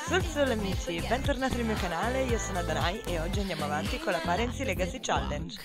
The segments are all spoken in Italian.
Sul amici, bentornati nel mio canale, io sono Adanai e oggi andiamo avanti con la Parents Legacy Challenge.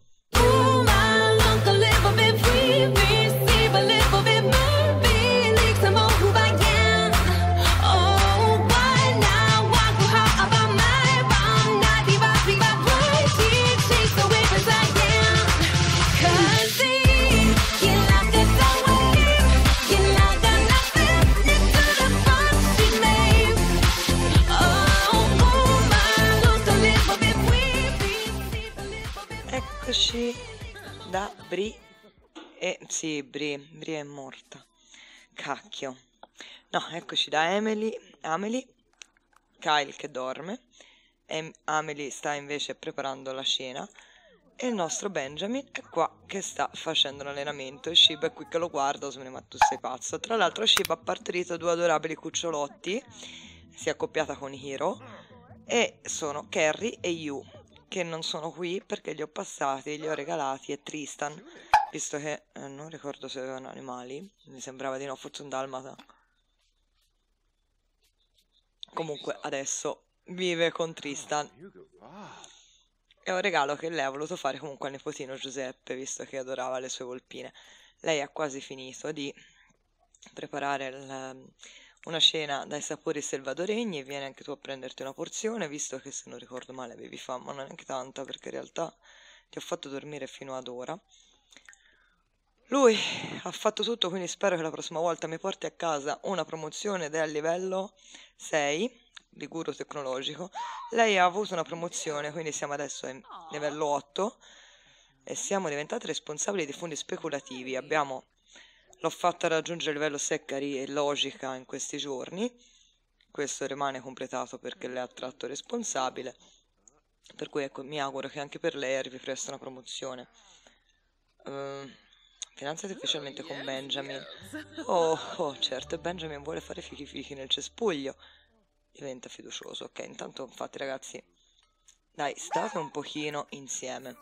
Eccoci da Bri e sì, Bri è morta, cacchio. No, eccoci da Amelie, Kyle che dorme, e Amelie sta invece preparando la cena e il nostro Benjamin è qua che sta facendo l'allenamento e Shiba è qui che lo guarda. Ma tu sei pazzo. Tra l'altro Shiba ha partorito due adorabili cucciolotti, si è accoppiata con Hiro e sono Carrie e Yu, che non sono qui perché li ho passati, li ho regalati e Tristan, visto che non ricordo se avevano animali, mi sembrava di no, forse un dalmata. Comunque adesso vive con Tristan. È un regalo che lei ha voluto fare comunque al nipotino Giuseppe, visto che adorava le sue volpine. Lei ha quasi finito di preparare una cena dai sapori salvadoregni e vieni anche tu a prenderti una porzione, visto che se non ricordo male avevi fame, ma non neanche tanta perché in realtà ti ho fatto dormire fino ad ora. Lui ha fatto tutto, quindi spero che la prossima volta mi porti a casa una promozione ed è a livello 6 di guru tecnologico. Lei ha avuto una promozione, quindi siamo adesso a livello 8 e siamo diventati responsabili di fondi speculativi. L'ho fatta raggiungere il livello Seccari e Logica in questi giorni. Questo rimane completato perché lei ha tratto responsabile. Per cui ecco, mi auguro che anche per lei arrivi presto una promozione. Finanziati ufficialmente con Benjamin. Oh, certo, e Benjamin vuole fare fichi nel cespuglio. Diventa fiducioso. Ok, intanto infatti ragazzi, dai, state un pochino insieme.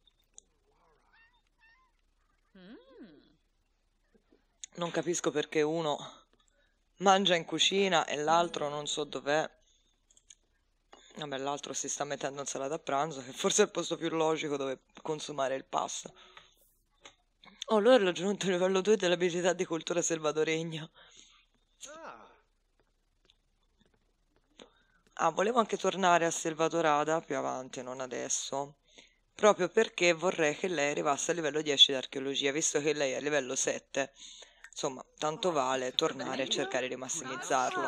Non capisco perché uno mangia in cucina e l'altro non so dov'è. Vabbè, l'altro si sta mettendo in sala da pranzo, che forse è il posto più logico dove consumare il pasto. Oh, lui ha raggiunto il livello 2 dell'abilità di cultura salvadoregna. Ah, volevo anche tornare a Selvadorada più avanti, non adesso. Proprio perché vorrei che lei arrivasse a livello 10 di archeologia, visto che lei è a livello 7. Insomma, tanto vale tornare e cercare di massimizzarlo.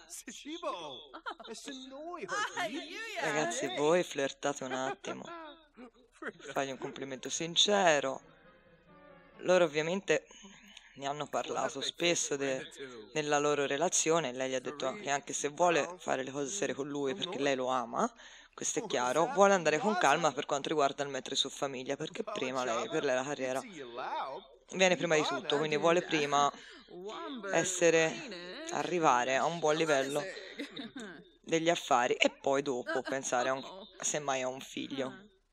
Ragazzi, voi flirtate un attimo. Fagli un complimento sincero. Loro ovviamente ne hanno parlato spesso nella loro relazione. Lei gli ha detto che anche se vuole fare le cose serie con lui perché lei lo ama, questo è chiaro, vuole andare con calma per quanto riguarda il mettere su famiglia, perché prima per lei la carriera viene prima di tutto, quindi vuole prima arrivare a un buon livello degli affari e poi dopo pensare semmai a un figlio.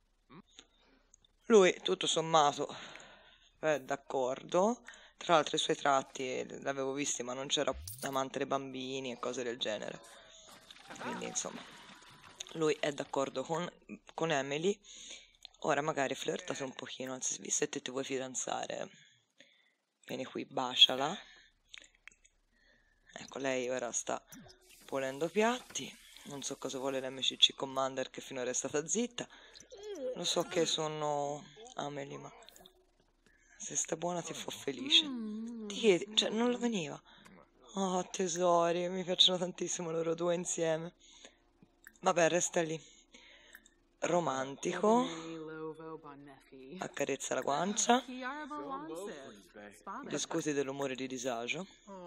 Lui tutto sommato è d'accordo. Tra l'altro i suoi tratti l'avevo visti, ma non c'era amante dei bambini e cose del genere, quindi insomma lui è d'accordo con Emily. Ora magari flirtate un pochino, anzi visto che ti vuoi fidanzare, vieni qui, baciala. Ecco, lei ora sta pulendo piatti. Non so cosa vuole l'MCC Commander che finora è stata zitta. Lo so che sono Amelie, ma se sta buona ti fa felice. Ti chiedi, cioè non lo veniva. Oh tesori, mi piacciono tantissimo loro due insieme. Vabbè, resta lì. Romantico. Accarezza la guancia. Discuti dell'umore di disagio.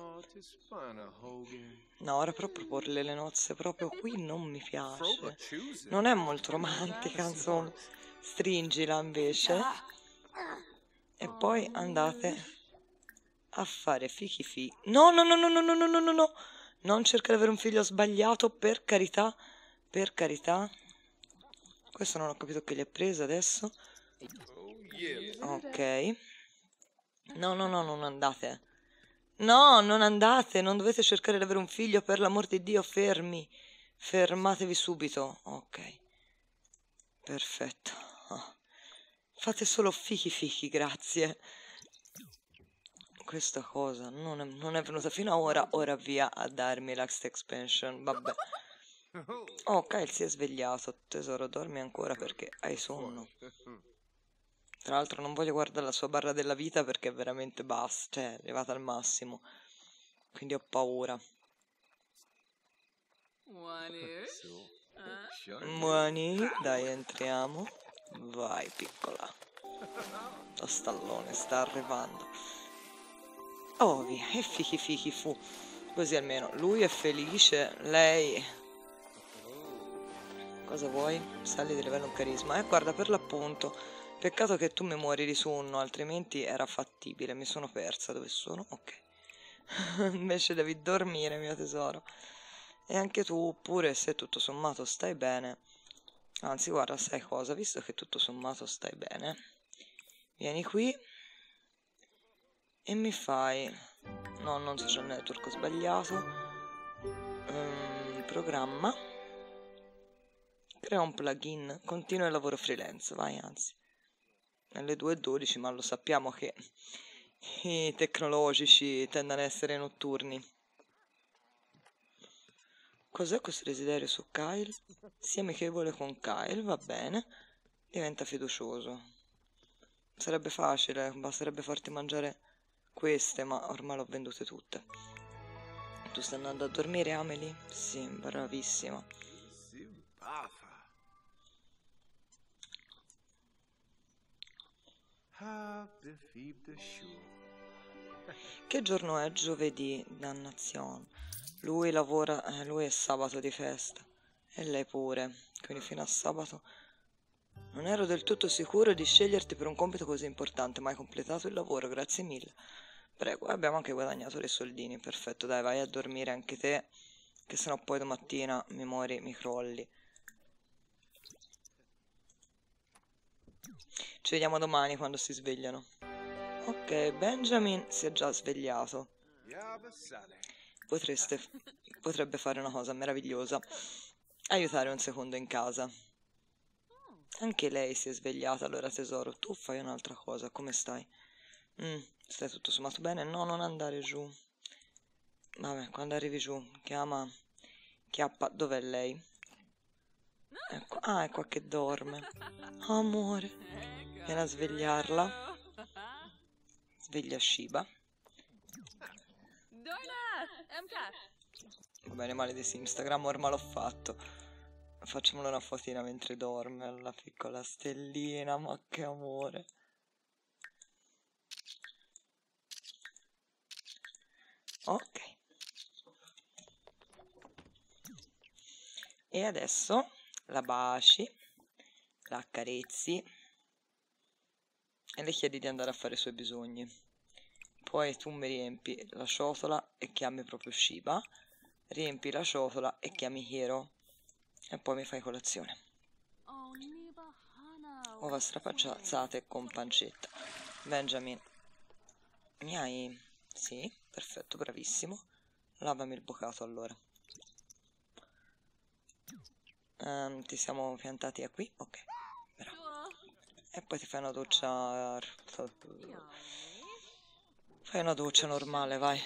No, ora però proporle le nozze proprio qui non mi piace. Non è molto romantica, insomma. Stringila invece. E poi andate a fare fichi. No. Non cerca di avere un figlio sbagliato, per carità. Per carità. Questo non ho capito che gli è presa adesso. Ok. No, non andate No, non andate, non dovete cercare di avere un figlio, per l'amor di Dio, fermi. Fermatevi subito. Ok, perfetto. Oh. Fate solo fichi, grazie. Questa cosa non è venuta fino a ora via a darmi l'Axt Expansion, vabbè. Oh, Kyle si è svegliato, tesoro, dormi ancora perché hai sonno. Tra l'altro non voglio guardare la sua barra della vita perché è veramente bassa, cioè è arrivata al massimo. Quindi ho paura. Muoni, dai, entriamo. Vai, piccola. Lo stallone sta arrivando. Oh, via, e fichi fu. Così almeno lui è felice, lei... Cosa vuoi? Sali di livello un carisma. Guarda, per l'appunto, peccato che tu mi muori di sonno, altrimenti era fattibile. Mi sono persa. Dove sono? Ok. Invece devi dormire, mio tesoro. E anche tu, pure se tutto sommato stai bene. Anzi, guarda, sai cosa? Visto che tutto sommato stai bene, vieni qui e mi fai... No, non social network, ho sbagliato. Programma. Crea un plugin. Continua il lavoro freelance, vai, anzi. Alle 2:12, ma lo sappiamo che i tecnologici tendono ad essere notturni. Cos'è questo desiderio su Kyle? Sii amichevole con Kyle, va bene. Diventa fiducioso. Sarebbe facile, basterebbe farti mangiare queste, ma ormai l'ho vendute tutte. Tu stai andando a dormire, Amelie? Sì, bravissima. Che giorno è? Giovedì, dannazione. Lui lavora, lui è sabato di festa. E lei pure. Quindi fino a sabato non ero del tutto sicuro di sceglierti per un compito così importante, ma hai completato il lavoro, grazie mille. Prego, abbiamo anche guadagnato dei soldini, perfetto, dai, vai a dormire anche te, che sennò poi domattina mi muori, mi crolli. Ci vediamo domani quando si svegliano. Ok, Benjamin si è già svegliato. Potrebbe fare una cosa meravigliosa. Aiutare un secondo in casa. Anche lei si è svegliata, allora tesoro, tu fai un'altra cosa, come stai? Stai tutto sommato bene? No, non andare giù. Vabbè, quando arrivi giù, chiama... Dov'è lei? Ecco. Ah, è qua che dorme. Oh, amore. Vieni a svegliarla. Sveglia Shiba. Va bene, male di Instagram, ormai l'ho fatto. Facciamolo una fotina mentre dorme, la piccola stellina, ma che amore. Ok. E adesso la baci, la accarezzi e le chiedi di andare a fare i suoi bisogni. Poi tu mi riempi la ciotola e chiami proprio Shiba, riempi la ciotola e chiami Hiro e poi mi fai colazione. Uova strapacciate con pancetta. Benjamin, mi hai... Sì, perfetto, bravissimo. Lavami il bocato allora. Ti siamo piantati a qui? Ok, bravo. E poi ti fai una doccia... Fai una doccia normale, vai.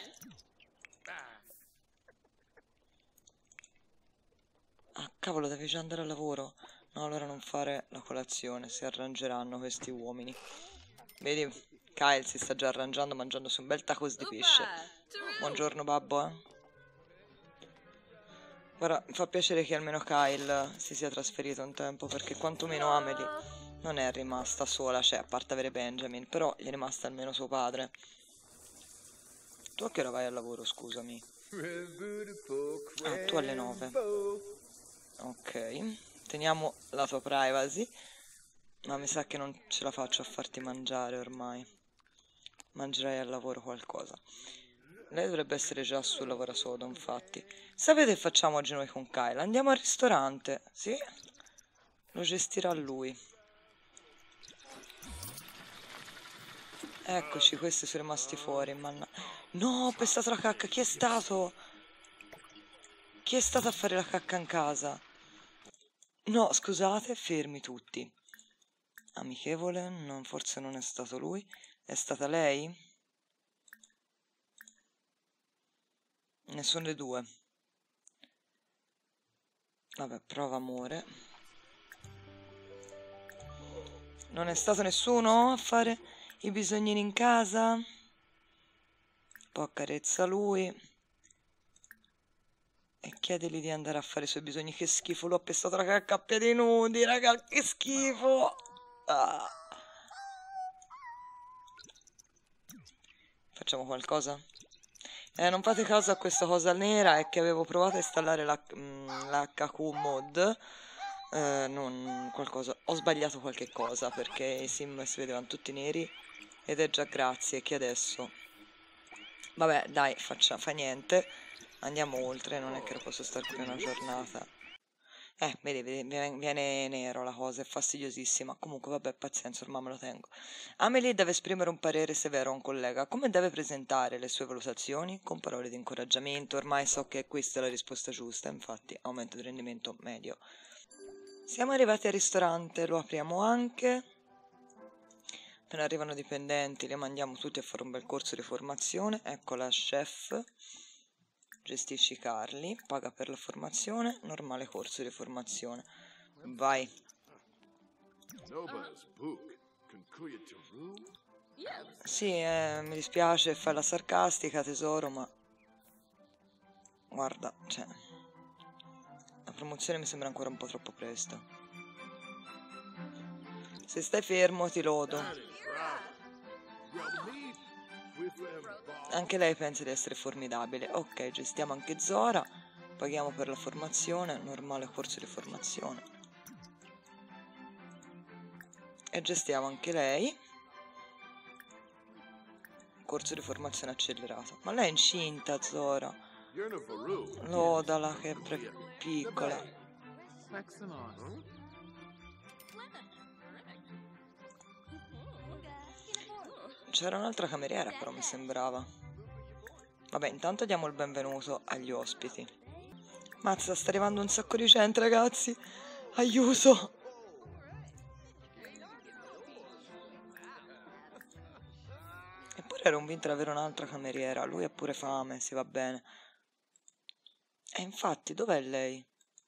Ah, cavolo, devi già andare al lavoro. No, allora non fare la colazione, si arrangeranno questi uomini. Vedi, Kyle si sta già arrangiando mangiandosi un bel tacos di pesce. Buongiorno, babbo, eh. Guarda, mi fa piacere che almeno Kyle si sia trasferito un tempo, perché quantomeno Amelie non è rimasta sola, cioè a parte avere Benjamin, però gli è rimasta almeno suo padre. Tu a che ora vai al lavoro, scusami? Ah, tu alle 9. Ok, teniamo la tua privacy, ma mi sa che non ce la faccio a farti mangiare ormai. Mangerai al lavoro qualcosa. Lei dovrebbe essere già sul lavoro sodo, infatti. Sapete che facciamo oggi noi con Kyle? Andiamo al ristorante, sì? Lo gestirà lui. Eccoci, questi sono rimasti fuori, no, ho pestato la cacca, chi è stato? Chi è stato a fare la cacca in casa? No, scusate, fermi tutti. Amichevole, forse non è stato lui. È stata lei? Sono le due. Vabbè, prova amore. Non è stato nessuno a fare i bisognini in casa? Poi accarezza lui. E chiedili di andare a fare i suoi bisogni. Che schifo, l'ho pestato la cacca a piedi nudi, raga, che schifo. Ah. Facciamo qualcosa? Non fate caso a questa cosa nera, è che avevo provato a installare l'HQ mod. Non qualcosa. Ho sbagliato qualche cosa perché i sim si vedevano tutti neri. Ed è già grazie che adesso. Vabbè, dai, fa niente. Andiamo oltre, non è che lo posso stare qui una giornata. Vedi, viene nero la cosa, è fastidiosissima. Comunque, vabbè, pazienza, ormai me lo tengo. Amelie deve esprimere un parere severo a un collega. Come deve presentare le sue valutazioni? Con parole di incoraggiamento. Ormai so che questa è la risposta giusta, infatti, aumento di rendimento medio. Siamo arrivati al ristorante, lo apriamo anche. Appena arrivano dipendenti, li mandiamo tutti a fare un bel corso di formazione. Ecco la chef. Gestisci Carli, paga per la formazione, normale corso di formazione. Vai. Sì, mi dispiace, fai la sarcastica, tesoro, ma... Guarda, cioè... La promozione mi sembra ancora un po' troppo presto. Se stai fermo ti lodo. Anche lei pensa di essere formidabile. Ok, gestiamo anche Zora. Paghiamo per la formazione, normale corso di formazione. E gestiamo anche lei. Corso di formazione accelerato. Ma lei è incinta, Zora. Lodala che è piccola. C'era un'altra cameriera però mi sembrava. Vabbè, intanto diamo il benvenuto agli ospiti. Mazza, sta arrivando un sacco di gente, ragazzi. Aiuto! Eppure era un vinto avere un'altra cameriera. Lui ha pure fame, si va bene. E infatti, dov'è lei?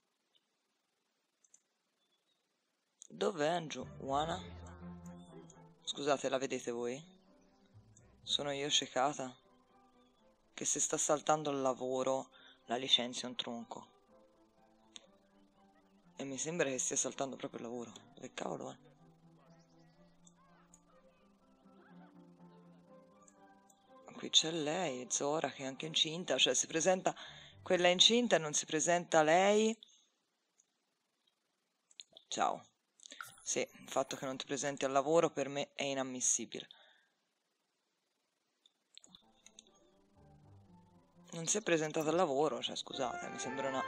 Dov'è Giovanna? Scusate, la vedete voi? Sono io ciecata? Che se sta saltando il lavoro la licenzia un tronco. E mi sembra che stia saltando proprio il lavoro. Che cavolo è? Qui c'è lei, Zora, che è anche incinta. Cioè si presenta quella incinta e non si presenta lei. Ciao. Sì, il fatto che non ti presenti al lavoro per me è inammissibile. Non si è presentata al lavoro, cioè scusate, mi sembra una...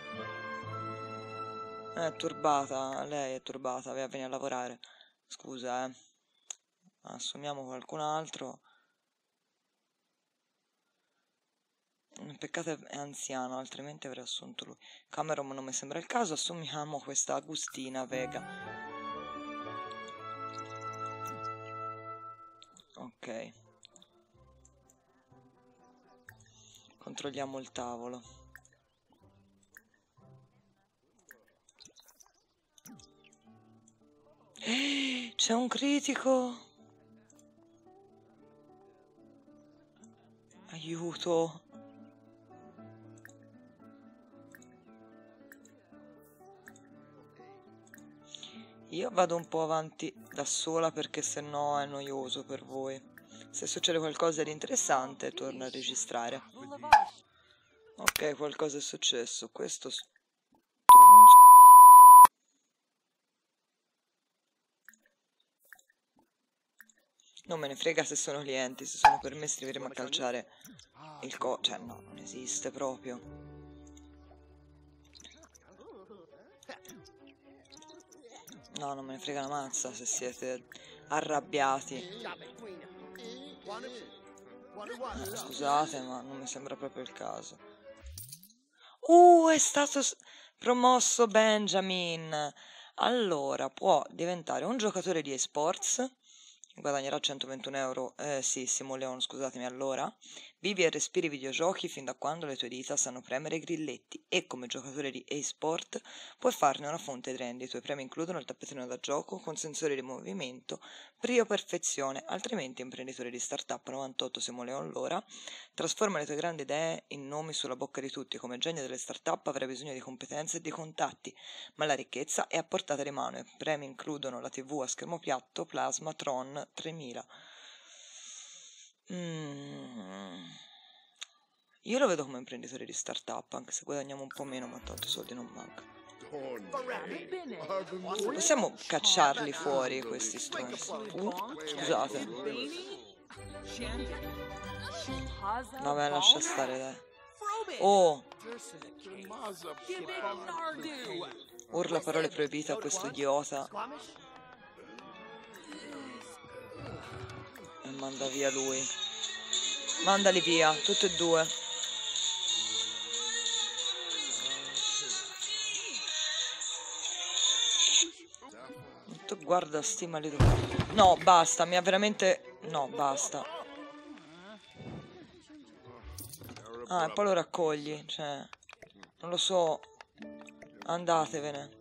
È turbata, lei è turbata, aveva venire a lavorare. Scusa, assumiamo qualcun altro. Peccato è anziano, altrimenti avrei assunto lui. Cameron non mi sembra il caso, assumiamo questa Agustina Vega. Ok. Controlliamo il tavolo. C'è un critico! Aiuto! Io vado un po' avanti da sola perché sennò è noioso per voi. Se succede qualcosa di interessante, torno a registrare. Ok, qualcosa è successo. Questo... Non me ne frega se sono clienti, se sono per me scriveremo a calciare il cioè no, non esiste proprio. No, non me ne frega una mazza se siete arrabbiati. Scusate, ma non mi sembra proprio il caso. È stato promosso Benjamin. Allora, può diventare un giocatore di eSports. Guadagnerà 121 euro. Sì, Simoleon, scusatemi. Allora, vivi e respiri videogiochi fin da quando le tue dita sanno premere i grilletti e come giocatore di eSport puoi farne una fonte di reddito. I tuoi premi includono il tappetino da gioco con sensori di movimento, Prio perfezione, altrimenti imprenditore di startup 98 Simoleon l'ora. Trasforma le tue grandi idee in nomi sulla bocca di tutti. Come genio delle startup avrai bisogno di competenze e di contatti, ma la ricchezza è a portata di mano. I premi includono la TV a schermo piatto, Plasma, Tron 3000. Io lo vedo come imprenditore di startup, anche se guadagniamo un po' meno, ma tanto soldi non mancano. Possiamo cacciarli fuori questi stronzi. Scusate. Vabbè, lascia stare, dai. Oh! Urla parole proibite a questo idiota. E manda via lui. Mandali via, tutti e due. Tu guarda, stimali tu. No, basta, mi ha veramente... No, basta. Ah, e poi lo raccogli, cioè... Non lo so. Andatevene.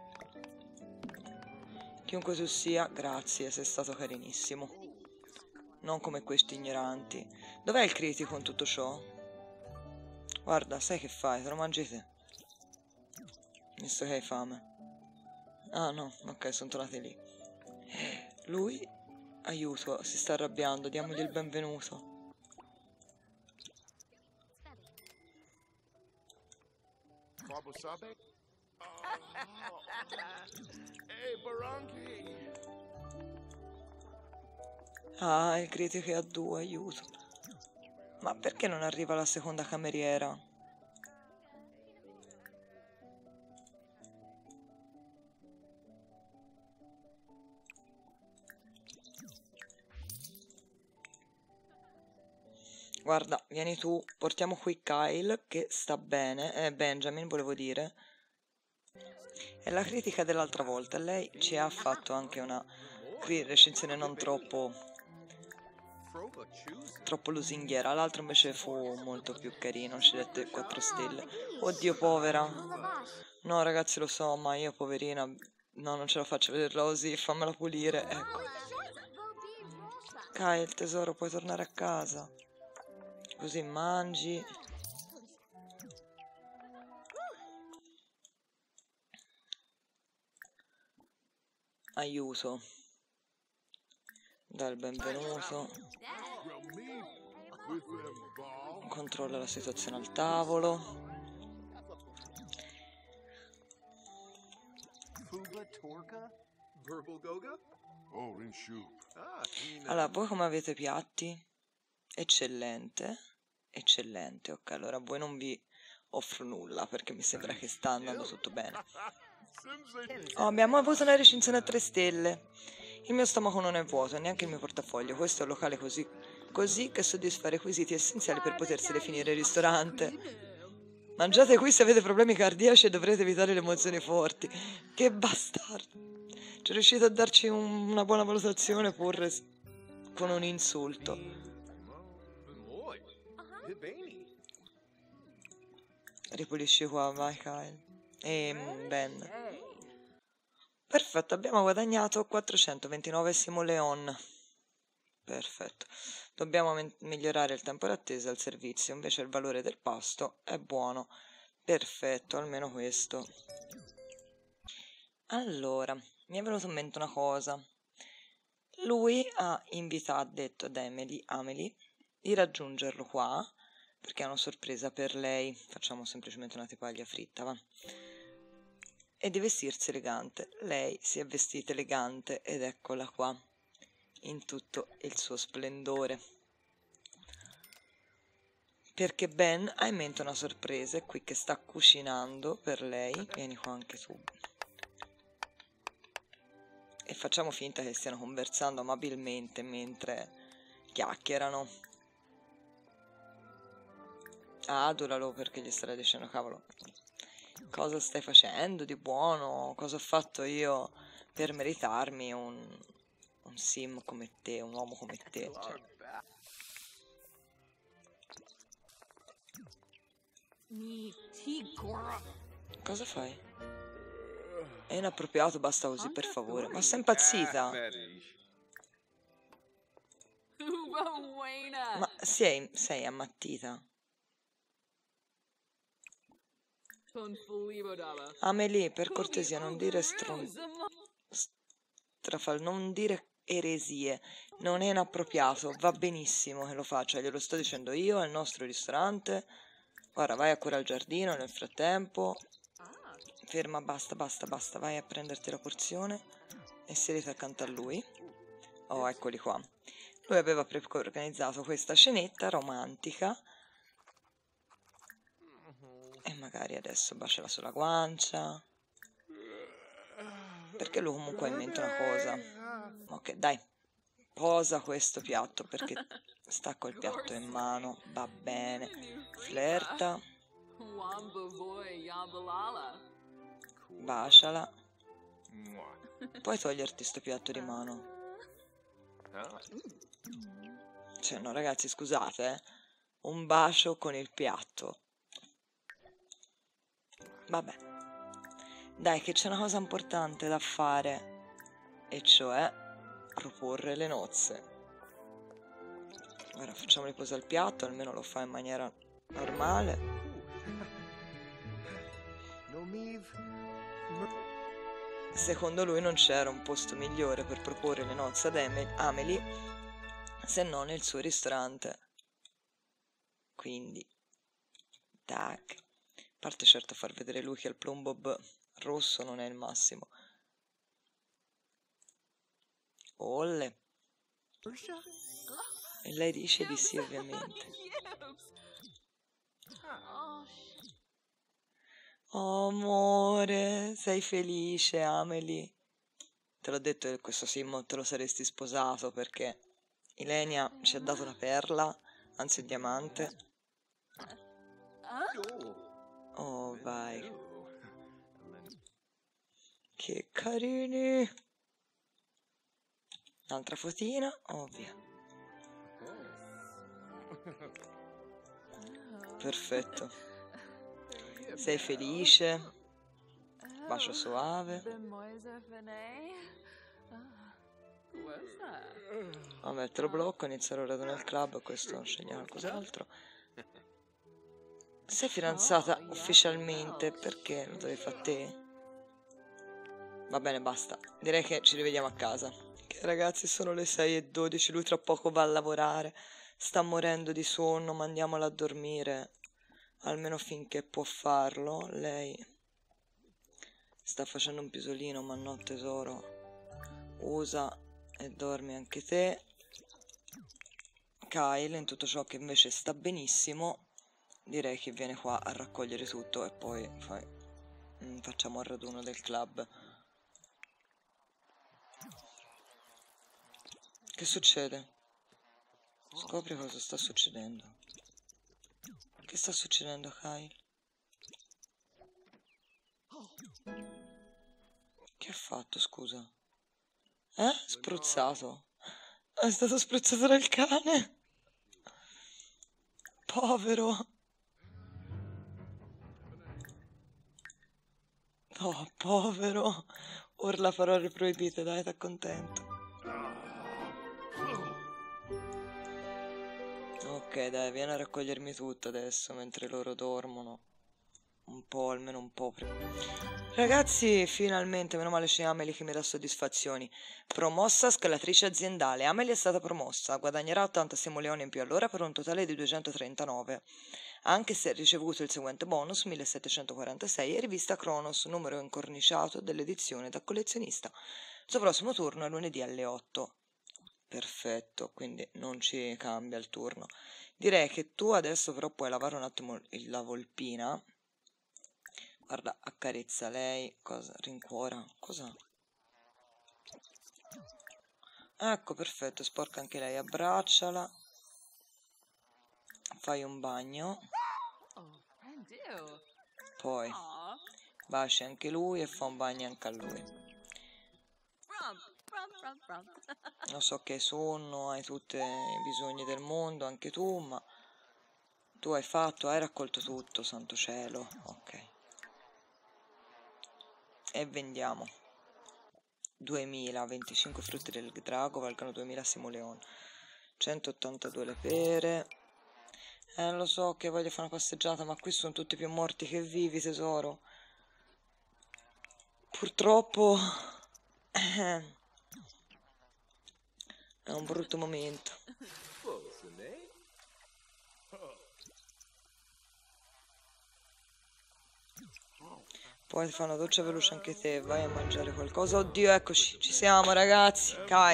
Chiunque tu sia, grazie, sei stato carinissimo. Non come questi ignoranti. Dov'è il critico in tutto ciò? Guarda, sai che fai? Te lo mangi te. Visto che hai fame. Ah no, ok, sono tornati lì. Lui, aiuto, si sta arrabbiando, diamogli il benvenuto. Ah, il critico è a 2, aiuto. Ma perché non arriva la seconda cameriera? Guarda, vieni tu, portiamo qui Kyle, che sta bene, Benjamin volevo dire. È la critica dell'altra volta, lei ci ha fatto anche una recensione non troppo lusinghiera, l'altro invece fu molto più carino, ci dette 4 stelle. Oddio, povera. No ragazzi, lo so, ma io poverina, no, non ce la faccio a vederla così, fammela pulire, ecco. Kyle, tesoro, puoi tornare a casa. Così mangi. Aiuto. Dai il benvenuto. Controlla la situazione al tavolo. Allora, voi come avete piatti? Eccellente. Eccellente, ok, allora a voi non vi offro nulla perché mi sembra che sta andando tutto bene. Oh, abbiamo avuto una recensione a 3 stelle. Il mio stomaco non è vuoto, neanche il mio portafoglio. Questo è un locale così che soddisfa i requisiti essenziali per potersi definire ristorante. Mangiate qui se avete problemi cardiaci e dovrete evitare le emozioni forti. Che bastardo. Ci riuscite a darci una buona valutazione pur con un insulto. Ripulisci qua, vai Kyle. Ben. Perfetto, abbiamo guadagnato 429 simoleon. Perfetto. Dobbiamo migliorare il tempo d'attesa al servizio, invece il valore del pasto è buono. Perfetto, almeno questo. Allora, mi è venuta in mente una cosa. Lui ha detto ad Amelie di raggiungerlo qua, perché è una sorpresa per lei. Facciamo semplicemente una tipaglia fritta, va? E di vestirsi elegante. Lei si è vestita elegante ed eccola qua, in tutto il suo splendore. Perché Ben ha in mente una sorpresa, è qui che sta cucinando per lei. Vieni qua anche tu. E facciamo finta che stiano conversando amabilmente mentre chiacchierano. Adulalo perché gli starei dicendo, cavolo, cosa stai facendo di buono? Cosa ho fatto io per meritarmi un sim come te, un uomo come te? Cioè. Cosa fai? È inappropriato, basta così, per favore. Ma sei impazzita? Ma sei ammattita? Amelie, per cortesia, non dire non dire eresie. Non è inappropriato, va benissimo che lo faccia, glielo sto dicendo io, è il nostro ristorante. Guarda, vai a curare il giardino nel frattempo. Ferma, basta, vai a prenderti la porzione e sediti accanto a lui. Oh, eccoli qua. Lui aveva organizzato questa scenetta romantica e magari adesso baciala sulla guancia, perché lui comunque ha in mente una cosa. Ok, dai, posa questo piatto perché sta col piatto in mano, va bene, flirta, baciala, puoi toglierti sto piatto di mano. Cioè, no ragazzi, scusate, un bacio con il piatto. Vabbè, dai, che c'è una cosa importante da fare, e cioè proporre le nozze. Ora facciamoli posare il piatto, almeno lo fa in maniera normale. Secondo lui non c'era un posto migliore per proporre le nozze ad Amelie se non il suo ristorante. Quindi, tac. A parte certo far vedere lui che il plum bob rosso non è il massimo. Olle. E lei dice di sì, ovviamente. Oh, amore, sei felice, Amelie? Te l'ho detto che questo sim te lo saresti sposato perché Ilenia ci ha dato una perla, anzi un diamante. Oh, vai. Che carini. Un'altra fotina, ovvio. Perfetto. Sei felice? Bacio soave. Vabbè, te lo blocco, inizierò l'ora nel club, questo non sceglie qualcos'altro. Sei fidanzata ufficialmente, perché lo devi fare a te? Va bene, basta. Direi che ci rivediamo a casa. Che ragazzi, sono le 6:12, lui tra poco va a lavorare. Sta morendo di sonno, mandiamola a dormire. Almeno finché può farlo. Lei sta facendo un pisolino, ma no tesoro. Usa e dormi anche te. Kyle, in tutto ciò che invece sta benissimo, direi che viene qua a raccogliere tutto e poi facciamo il raduno del club. Che succede? Scopri cosa sta succedendo. Che sta succedendo, Kyle? Che ha fatto, scusa? Spruzzato. È stato spruzzato dal cane. Povero. Oh, povero. Urla parole proibite, dai, t'accontento. Ok, dai, vieni a raccogliermi tutto adesso mentre loro dormono. Un po', almeno un po'. Ragazzi, finalmente, meno male c'è Amelie che mi dà soddisfazioni. Promossa scalatrice aziendale. Amelie è stata promossa, guadagnerà 80 simoleoni in più all'ora per un totale di 239. Anche se ha ricevuto il seguente bonus, 1746, e rivista Kronos, numero incorniciato dell'edizione da collezionista. Il suo prossimo turno è lunedì alle 8. Perfetto, quindi non ci cambia il turno. Direi che tu adesso però puoi lavare un attimo la volpina. Guarda, accarezza lei, cosa rincuora, cosa? Ecco, perfetto, sporca anche lei, abbracciala. Fai un bagno. Poi baci anche lui e fa un bagno anche a lui. Lo so che hai sonno, hai tutti i bisogni del mondo, anche tu, ma tu hai raccolto tutto, santo cielo. Ok. E vendiamo. 2000, 25 frutti del drago valgono 2000 simoleon. 182 le pere. Lo so che voglio fare una passeggiata, ma qui sono tutti più morti che vivi, tesoro. Purtroppo è un brutto momento. Poi ti fa una doccia veloce anche te, vai a mangiare qualcosa. Oddio, eccoci, ci siamo ragazzi.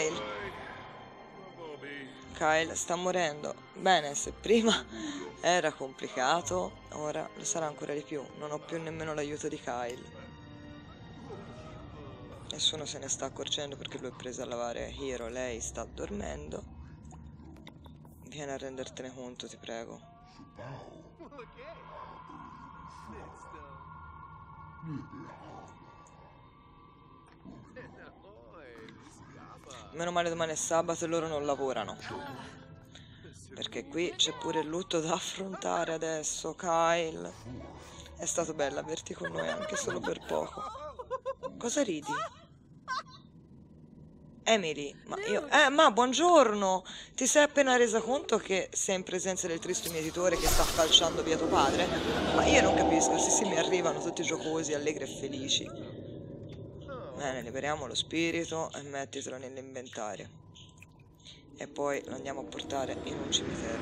Kyle sta morendo. Bene, se prima era complicato, ora lo sarà ancora di più. Non ho più nemmeno l'aiuto di Kyle. Nessuno se ne sta accorgendo perché lui è preso a lavare Hiro. Lei sta dormendo. Vieni a rendertene conto, ti prego. Meno male domani è sabato e loro non lavorano. Perché qui c'è pure il lutto da affrontare adesso, Kyle. È stato bello averti con noi anche solo per poco. Cosa ridi? Emily, ma buongiorno! Ti sei appena resa conto che sei in presenza del tristo mietitore che sta calciando via tuo padre? Ma io non capisco, sì, mi arrivano tutti giocosi, allegri e felici. Bene, liberiamo lo spirito e mettitelo nell'inventario. E poi lo andiamo a portare in un cimitero.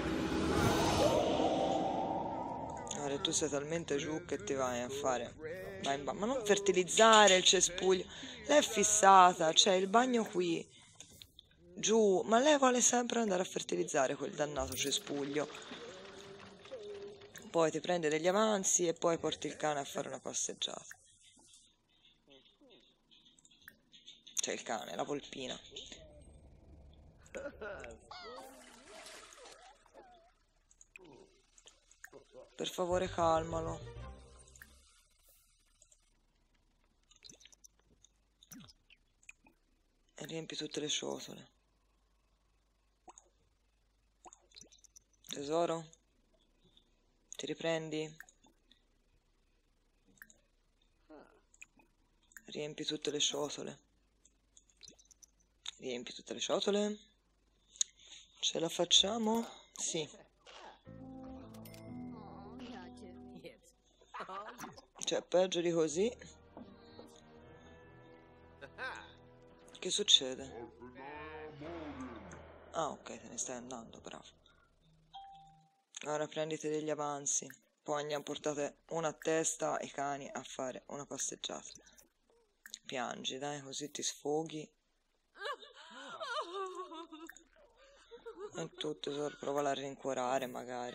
Ora tu sei talmente giù che ti vai a fare... ma non fertilizzare il cespuglio. Lei è fissata, c'è il bagno qui. Giù, ma lei vuole sempre andare a fertilizzare quel dannato cespuglio. Poi ti prende degli avanzi e poi porti il cane a fare una passeggiata. Cioè il cane, la volpina. Per favore calmalo. E riempi tutte le ciotole. Tesoro? Ti riprendi? Riempi tutte le ciotole. Riempi tutte le ciotole. Ce la facciamo? Sì. Cioè, peggio di così. Che succede? Ah, ok, te ne stai andando, bravo. Ora prenditi degli avanzi. Poi andiamo, portate una a testa i cani a fare una passeggiata. Piangi, dai, così ti sfoghi. E tu, tesoro, prova a rincuorare magari.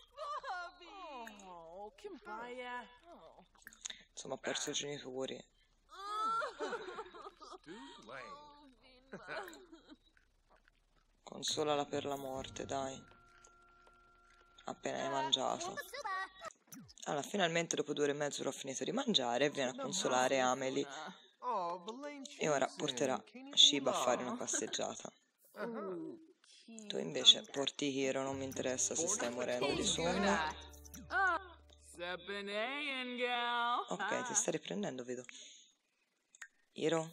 Insomma, ha perso i genitori. Consolala per la morte, dai. Appena hai mangiato. Allora, finalmente dopo 2 ore e mezzo l'ho finito di mangiare e viene a consolare Amelie. E ora porterà Shiba a fare una passeggiata. Tu invece porti Hiro, non mi interessa se stai morendo di sonno. Ok, ti stai riprendendo, vedo. Hiro?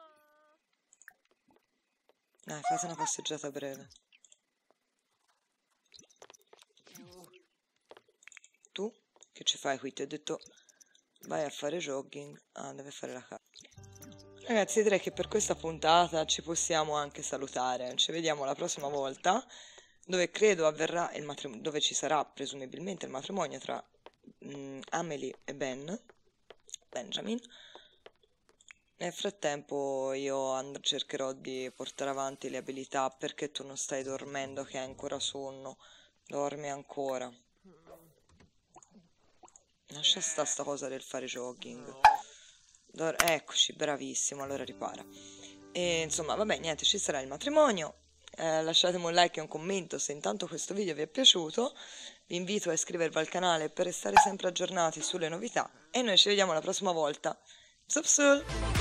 Dai, fate una passeggiata breve. Tu? Che ci fai qui? Ti ho detto vai a fare jogging. Ah, deve fare la casa. Ragazzi, direi che per questa puntata ci possiamo anche salutare. Ci vediamo la prossima volta, dove credo avverrà il matrimonio, dove ci sarà presumibilmente il matrimonio tra Amelie e Benjamin. Nel frattempo io cercherò di portare avanti le abilità. Perché tu non stai dormendo, che hai ancora sonno? Dormi ancora. Lascia sta cosa del fare jogging. Eccoci, bravissimo, allora ripara. E insomma, vabbè, niente, ci sarà il matrimonio. Lasciatemi un like e un commento se intanto questo video vi è piaciuto. Vi invito a iscrivervi al canale per restare sempre aggiornati sulle novità e noi ci vediamo la prossima volta. Zupsul!